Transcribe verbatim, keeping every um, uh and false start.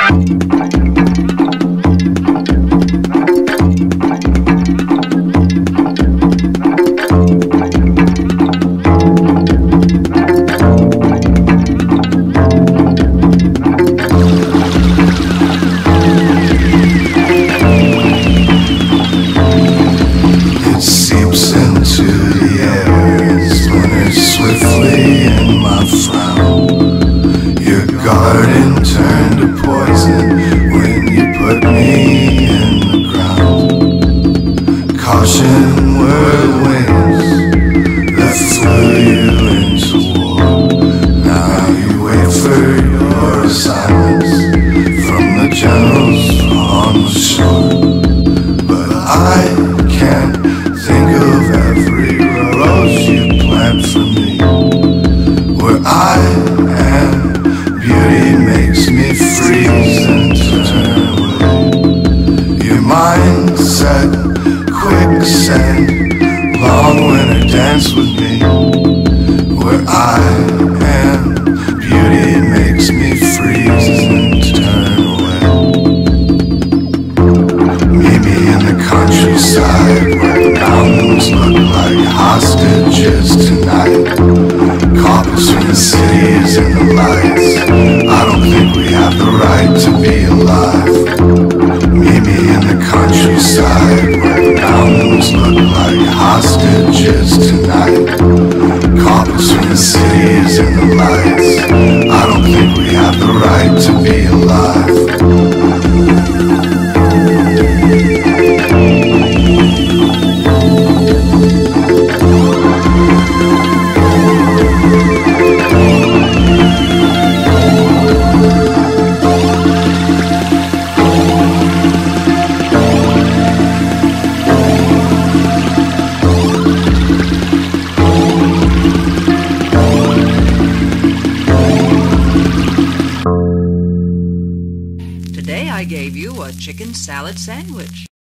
garden turned to poison when you put me in the ground. Caution were the winds that flew you into war. Now you wait for your assignments from the generals on the shore. But I can't think of every rose you plant for me. Where I am, beauty makes me freeze and turn away. Your mindset, quicksand, long winter dance with me. Where I am, beauty makes me freeze and turn away. Meet me in the countryside where the mountains look like hostages tonight. Caught between the cities and the lights. I don't think we have the right to be alive. Meet me in the countryside where the mountains look like hostages tonight. Caught between the cities and the lights. I don't think we have the right to be alive. Today I gave you a chicken salad sandwich.